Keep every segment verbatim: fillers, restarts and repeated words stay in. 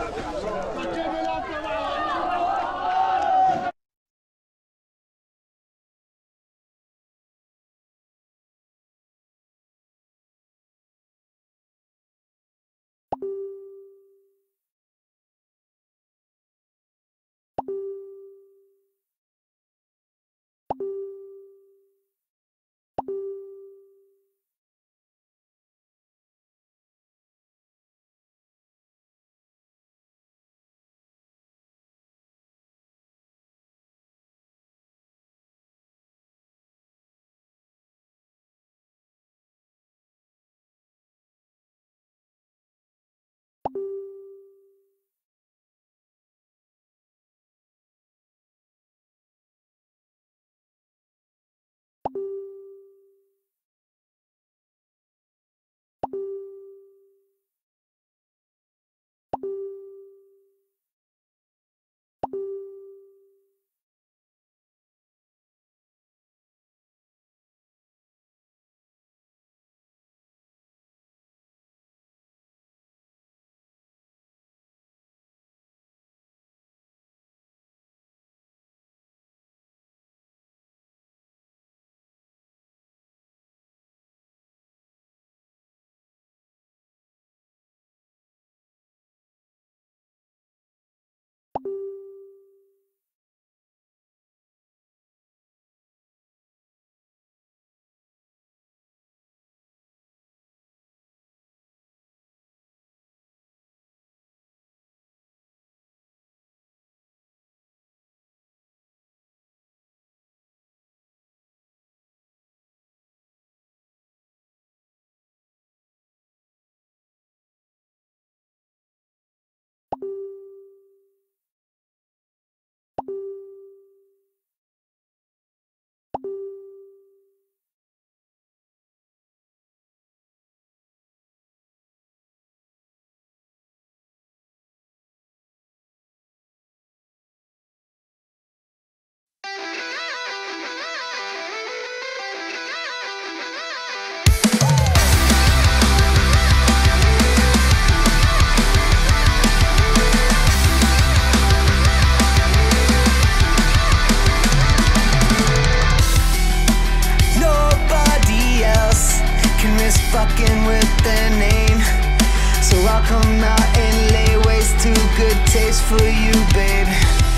for you, babe.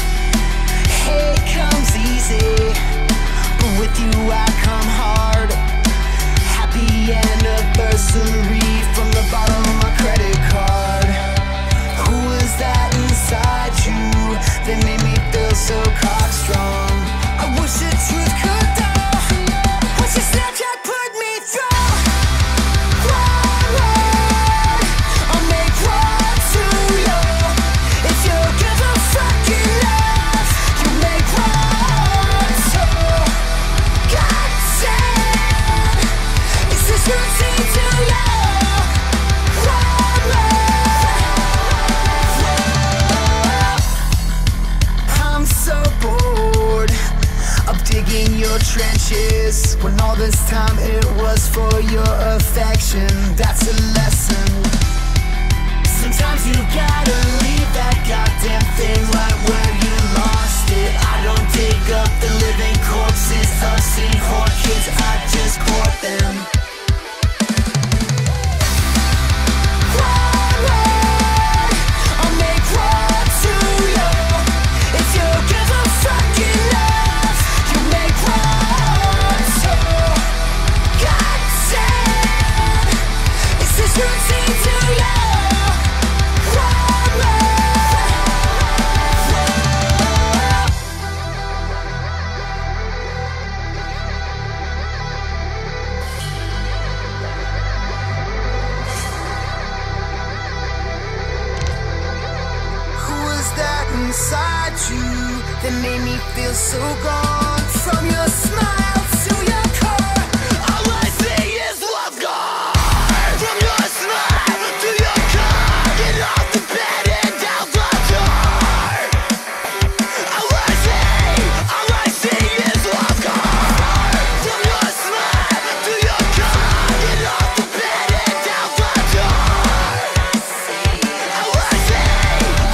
Hate comes easy, but with you I come hard. Happy anniversary from the bottom of my credit card. Who is that inside you that made me feel so cock-strong? I wish the truth could die. Wish the Snapchat put me through. One word, I'll make love to you. If you give a fucking love, you make love to. Goddamn, is this routine to you? One word. I'm so bored of digging your trenches, when all this time it was for your affection. That's a lesson. Sometimes you gotta leave that goddamn thing right where you lost it. I don't dig up the living corpses of city whore kids, I just court them. One word, I'll make love to you. If you give a fucking love, you make love to. Goddamn, is this routine to you? One word. Who was that inside you that made me feel so gone? From your smile to your car, all I see is love gone. From your smile to your car, get off the bed and out the door. All I see, all I see is love gone. From your smile to your car, get off the bed and out the door. All I see,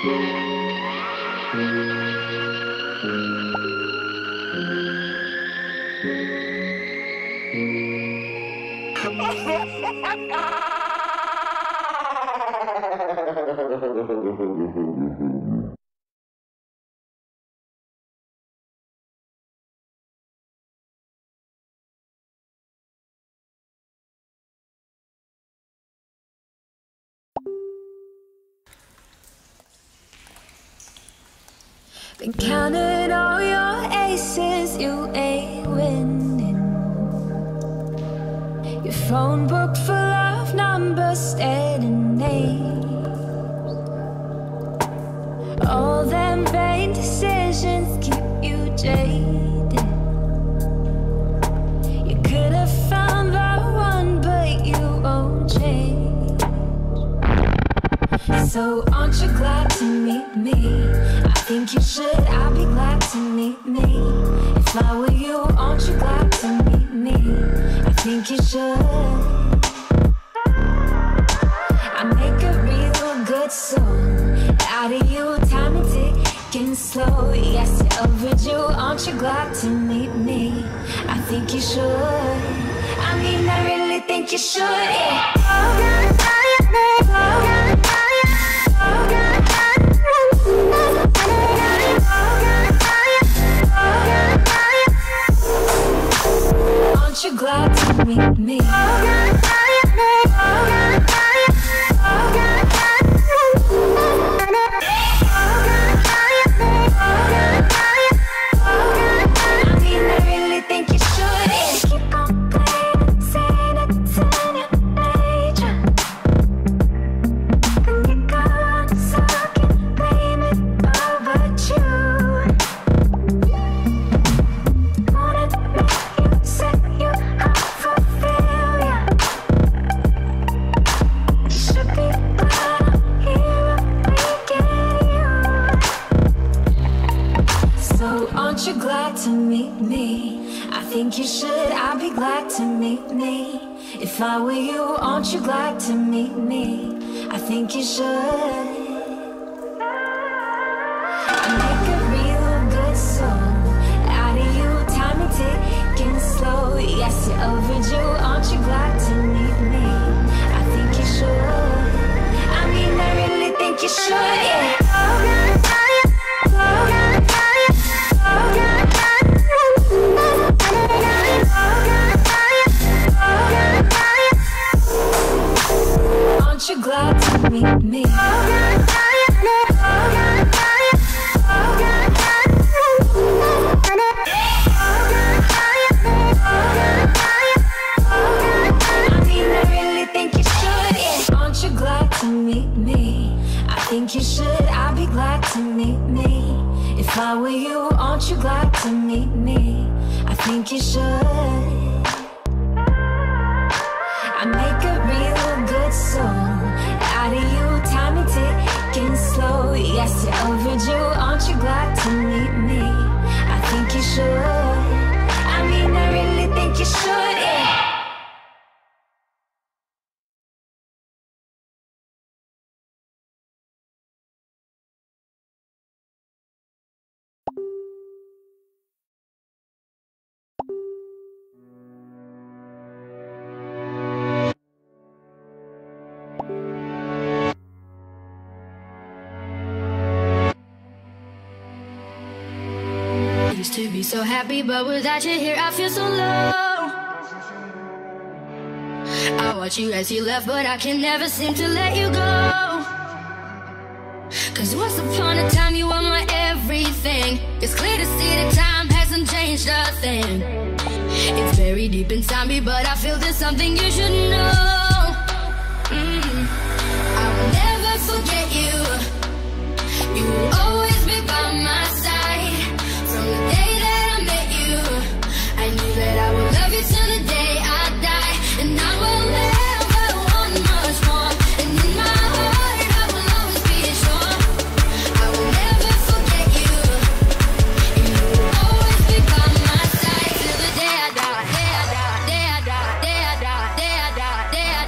Been counting all your aces, you ain't winning. Your phone book full of numbers, staring names. All them vain decisions keep you jaded. You could have found the one, but you won't change. So aren't you glad to meet me? I think you should, I'll be glad to meet me. If I were you, aren't you glad to meet me? I think you should. I make a real good song out of you, time and ticking slow. Yes, you're overdue, aren't you glad to meet me? I think you should. I mean, I really think you should, yeah. Aren't you glad to meet me? Aren't you glad to meet me? I think you should, I'll be glad to meet me. If I were you, aren't you glad to meet me? I think you should. I make a real good song out of you, time and ticking slow. Yes, you're overdue, aren't you glad to meet me? I think you should. I mean, I really think you should, yeah. Aren't you glad to meet me? I mean, I really think you should, yeah. Aren't you glad to meet me? I think you should, I'll be glad to meet me. If I were you, aren't you glad to meet me? I think you should. I make a real good song out of you, time and ticking slow. Yes, you're overdue, aren't you glad to meet me? I think you should. I mean, I really think you should, yeah. Used to be so happy, but without you here I feel so low. I watch you as you left, but I can never seem to let you go. Cause once upon a time you were my everything. It's clear to see that time hasn't changed a thing. It's very deep inside me, but I feel there's something you should know. mm. I will never forget you. You will always be by my side. From the day that I met you, I knew that I would love you till the day I die. And I will never want much more. And in my heart I will always be sure I will never forget you. And you will always be by my side till the day I die. Day I die, day I die, day I die, day I die, day I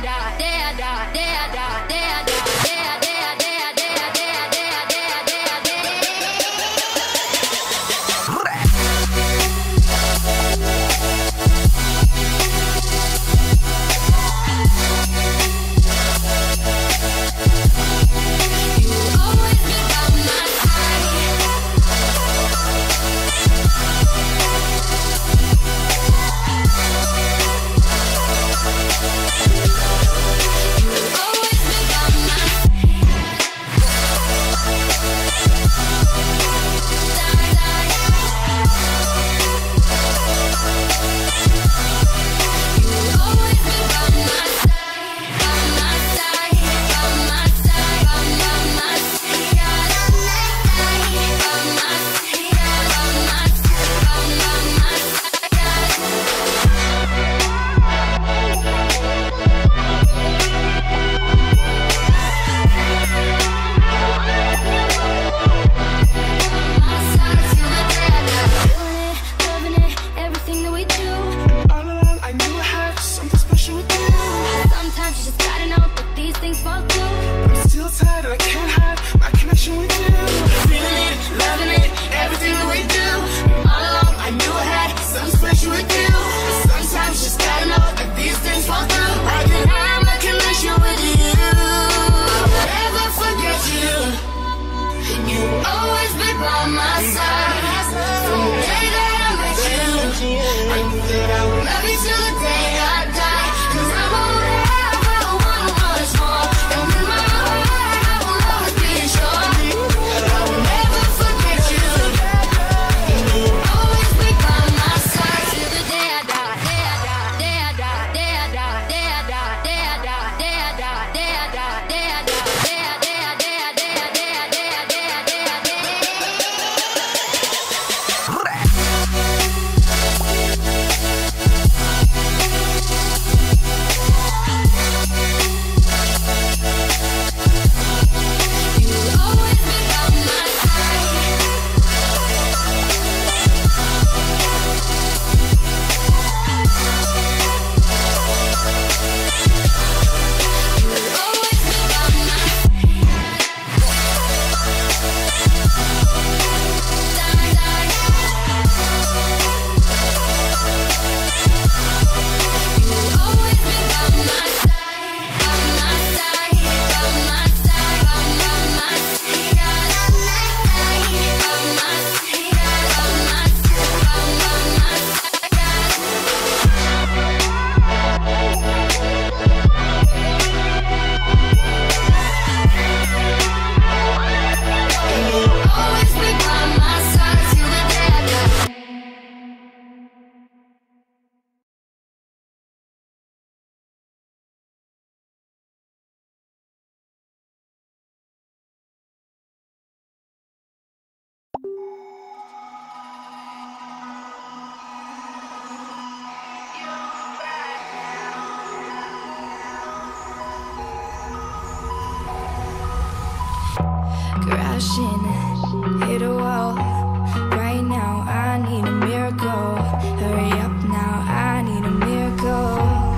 crashing, hit a wall. Right now, I need a miracle. Hurry up now, I need a miracle.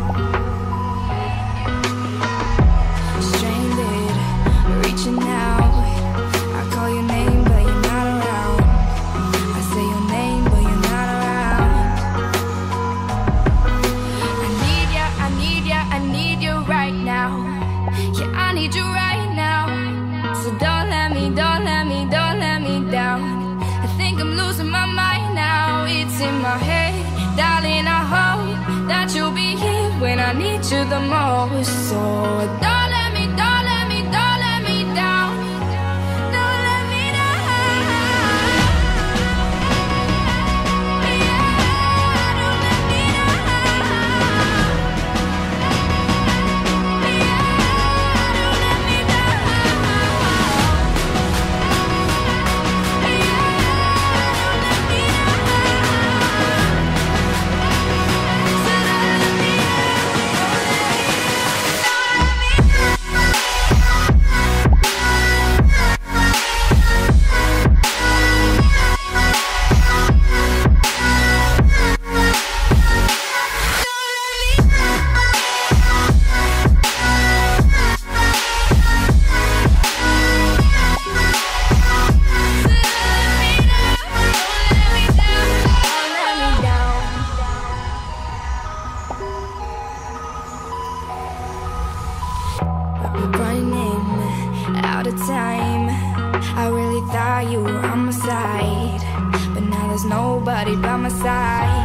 Stranded, reaching out. I call your name, but you're not around. I say your name, but you're not around. I need ya, I need ya, I need you right now. Yeah, I need you right now. So don't let me, don't let me, don't let me down. I think I'm losing my mind now. It's in my head, darling, I hope that you'll be here when I need you the most. So don't let me, don't let me, don't let me down. Don't let me down. Yeah, don't let me down. Yeah, don't let me down. Running out of time. I really thought you were on my side, but now there's nobody by my side.